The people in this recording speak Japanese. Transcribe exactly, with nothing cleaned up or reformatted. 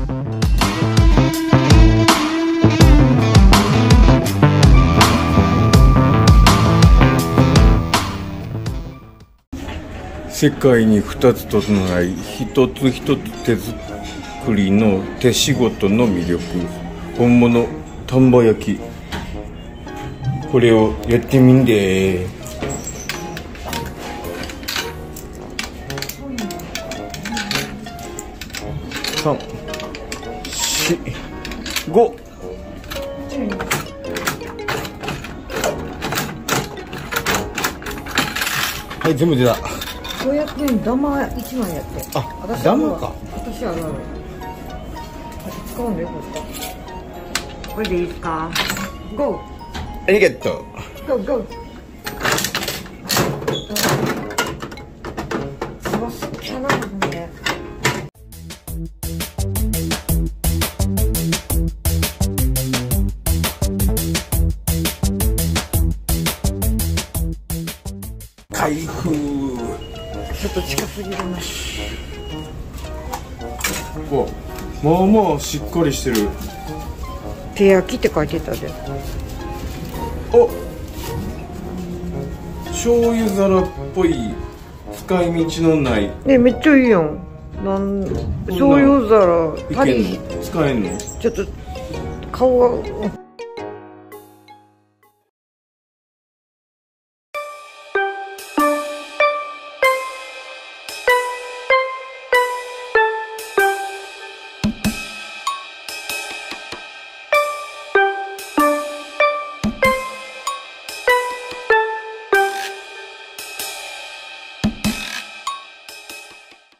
世界に二つとのない一つ一つ手作りの手仕事の魅力、本物丹波焼き、これをやってみんで。さん、よん、ご。はい、全部出た。 ごひゃくえん玉いちまいやって。 あ、玉か。 私あるある。使うんだよ、これ。これでいいですか。ゴー。 ありがとう。 ゴーゴー。すごすぎやな、ほんで。 開封。 ちょっと近すぎるな。 お、まあまあしっかりしてる。 手焼きって書いてたで。 お、醤油皿っぽい使い道のない。 ね、めっちゃいいやん。なん醤油皿いけんの？使えんの？ ちょっと顔が。